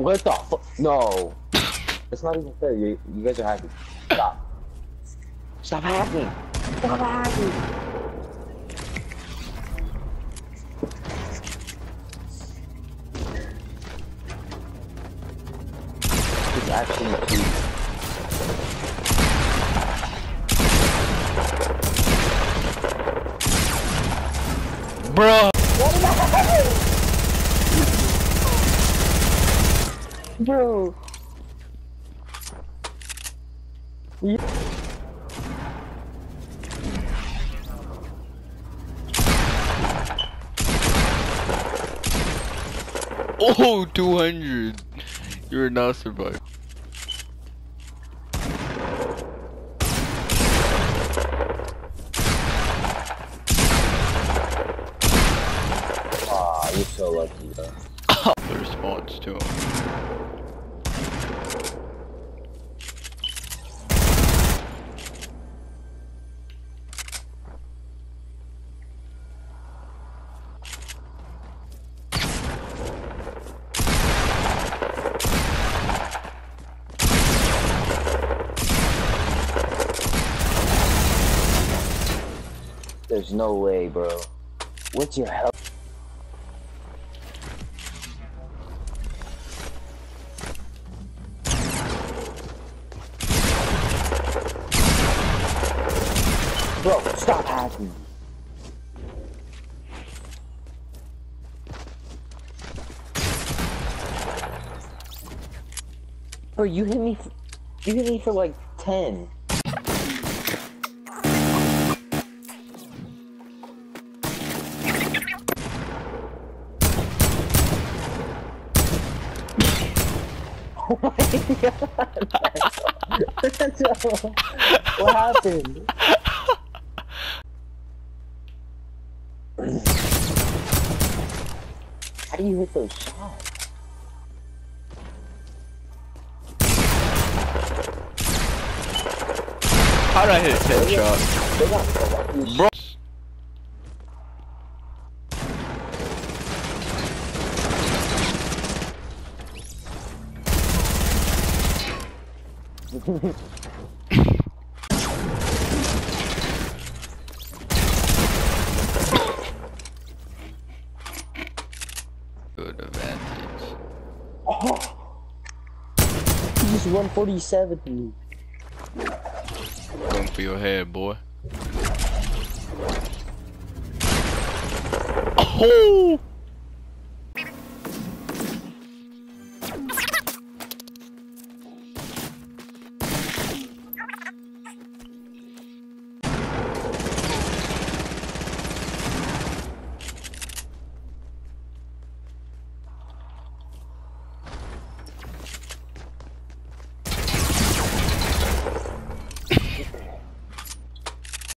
What the fuck? No. It's not even fair. You guys are hacking. Stop. Stop hacking. Stop hacking. It's actually cute. Bro. Bro. Yeah. Oh, 200. You're not surviving. Aw, you're so lucky, though. The response to him. There's no way, bro. What's your health? Bro, stop hacking. Bro, you hit me for like 10. Oh my god! What happened? How do you hit those shots? How did I hit a 10 shot? Bro. Good advantage. Oh, you just 147. Going for your head, boy. Oh!